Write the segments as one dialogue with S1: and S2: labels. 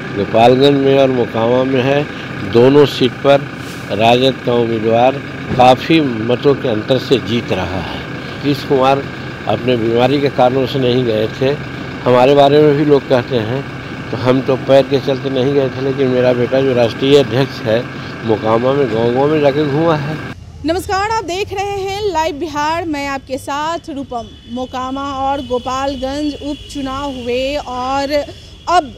S1: गोपालगंज में और मोकामा में है। दोनों सीट पर राजद का उम्मीदवार काफ़ी मतों के अंतर से जीत रहा है। नीतीश कुमार अपने बीमारी के कारणों से नहीं गए थे। हमारे बारे में भी लोग कहते हैं, तो हम तो पैर के चलते नहीं गए थे, लेकिन मेरा बेटा जो राष्ट्रीय अध्यक्ष है मोकामा में गाँव में जाके घूमा है।
S2: नमस्कार, आप देख रहे हैं लाइव बिहार। मैं आपके साथ रूपम। मोकामा और गोपालगंज उपचुनाव हुए और अब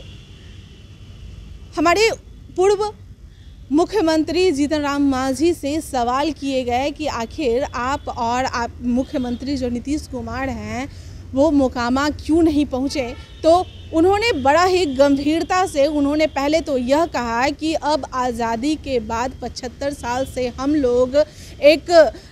S2: हमारे पूर्व मुख्यमंत्री जीतन राम मांझी से सवाल किए गए कि आखिर आप मुख्यमंत्री जो नीतीश कुमार हैं वो मोकामा क्यों नहीं पहुँचे। तो उन्होंने बड़ा ही गंभीरता से उन्होंने पहले तो यह कहा कि अब आज़ादी के बाद 75 साल से हम लोग एक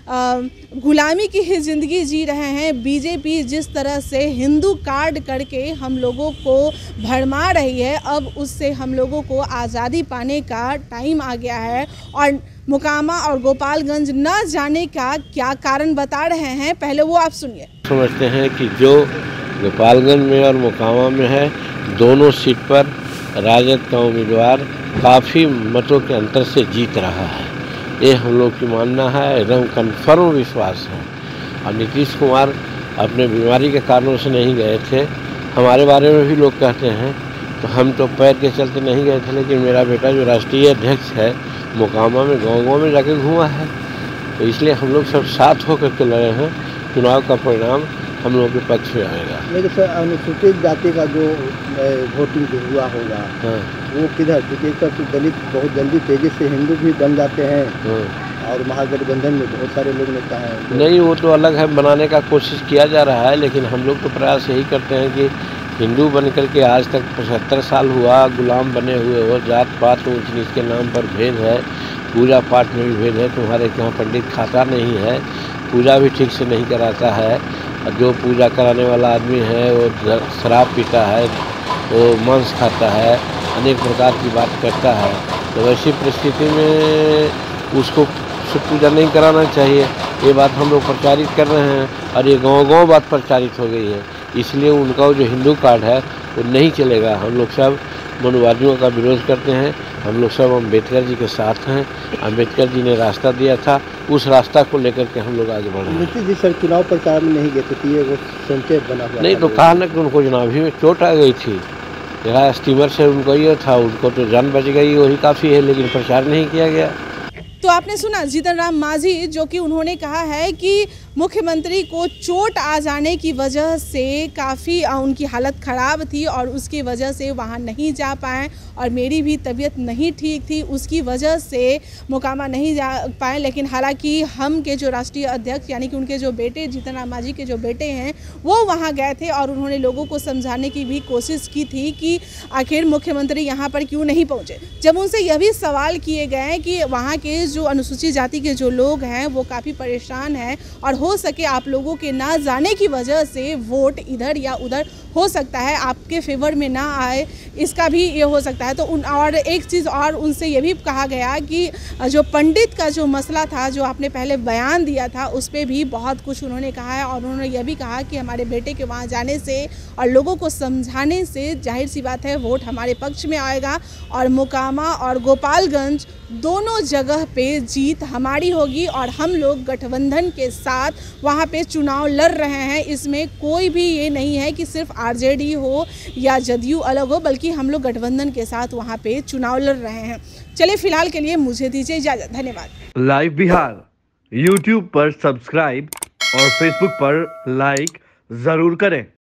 S2: गुलामी की ही ज़िंदगी जी रहे हैं। बीजेपी जिस तरह से हिंदू कार्ड करके हम लोगों को भरमा रही है, अब उससे हम लोगों को आज़ादी पाने का टाइम आ गया है। और मोकामा और गोपालगंज न जाने का क्या कारण बता रहे हैं, पहले वो आप सुनिए।
S1: समझते हैं कि जो गोपालगंज में और मोकामा में है, दोनों सीट पर राजद का उम्मीदवार काफ़ी मतों के अंतर से जीत रहा है। ये हम लोग की मानना है, एकदम कन्फर्म विश्वास है। और नीतीश कुमार अपने बीमारी के कारणों से नहीं गए थे। हमारे बारे में भी लोग कहते हैं, तो हम तो पैर के चलते नहीं गए थे, लेकिन मेरा बेटा जो राष्ट्रीय अध्यक्ष है मोकामा में गाँव में जाके घूमा है। तो इसलिए हम लोग सब साथ होकर के लड़े हैं। चुनाव का परिणाम हम लोगों के पक्ष में आएगा।
S3: लेकिन सर, अनुसूचित जाति का जो वोटिंग जो हुआ होगा,
S1: हाँ।
S3: वो किधर? क्योंकि सब दलित बहुत जल्दी तेजी से हिंदू भी बन जाते हैं।
S1: हाँ।
S3: और महागठबंधन में बहुत सारे लोग नेता हैं।
S1: नहीं, वो तो अलग है, बनाने का कोशिश किया जा रहा है, लेकिन हम लोग तो प्रयास यही करते हैं कि हिंदू बन कर के आज तक 75 साल हुआ गुलाम बने हुए हो। जात पात ऊँच नीच के नाम पर भेद है, पूजा पाठ में भी भेद है। तुम्हारे यहाँ पंडित खाता नहीं है, पूजा भी ठीक से नहीं कराता है। जो पूजा कराने वाला आदमी है वो शराब पीता है, वो मांस खाता है, अनेक प्रकार की बात करता है। तो वैसी परिस्थिति में उसको पूजा नहीं कराना चाहिए। ये बात हम लोग प्रचारित कर रहे हैं और ये गांव-गांव बात प्रचारित हो गई है। इसलिए उनका जो हिंदू कार्ड है वो नहीं चलेगा। हम लोग सब मनुवादियों का विरोध करते हैं। हम लोग सब अम्बेडकर जी के साथ हैं। अम्बेडकर जी ने रास्ता दिया था, उस रास्ता को लेकर के हम लोग आगे बढ़ रहे हैं।
S3: नीतीश जी सर चुनाव प्रचार में नहीं गए थे, तो ये वो संकेत बना हुआ
S1: नहीं, तो कहा ना कि उनको चुनावी में चोट आ गई थी। जहाँ स्टीमर से उनको ये था, उनको तो जान बच गई, वही काफ़ी है, लेकिन प्रचार नहीं किया गया।
S2: तो आपने सुना जीतन राम मांझी, जो कि उन्होंने कहा है कि मुख्यमंत्री को चोट आ जाने की वजह से काफ़ी उनकी हालत ख़राब थी और उसकी वजह से वहाँ नहीं जा पाए। और मेरी भी तबीयत नहीं ठीक थी, उसकी वजह से मोकामा नहीं जा पाए। लेकिन हालांकि हम के जो राष्ट्रीय अध्यक्ष यानी कि उनके जो बेटे जीतन राम मांझी के जो बेटे हैं वो वहाँ गए थे और उन्होंने लोगों को समझाने की भी कोशिश की थी कि आखिर मुख्यमंत्री यहाँ पर क्यों नहीं पहुँचे। जब उनसे यह भी सवाल किए गए कि वहाँ के जो अनुसूचित जाति के जो लोग हैं वो काफ़ी परेशान हैं और हो सके आप लोगों के ना जाने की वजह से वोट इधर या उधर हो सकता है आपके फेवर में ना आए, इसका भी ये हो सकता है। तो और एक चीज़ और उनसे ये भी कहा गया कि जो पंडित का जो मसला था, जो आपने पहले बयान दिया था, उस पर भी बहुत कुछ उन्होंने कहा है। और उन्होंने ये भी कहा कि हमारे बेटे के वहाँ जाने से और लोगों को समझाने से जाहिर सी बात है वोट हमारे पक्ष में आएगा और मोकामा और गोपालगंज दोनों जगह पे जीत हमारी होगी और हम लोग गठबंधन के साथ वहाँ पे चुनाव लड़ रहे हैं। इसमें कोई भी ये नहीं है कि सिर्फ आरजेडी हो या जदयू अलग हो, बल्कि हम लोग गठबंधन के साथ वहाँ पे चुनाव लड़ रहे हैं। चलिए फिलहाल के लिए मुझे दीजिए इजाजत, धन्यवाद।
S4: लाइव बिहार यूट्यूब पर सब्सक्राइब और फेसबुक पर लाइक जरूर करें।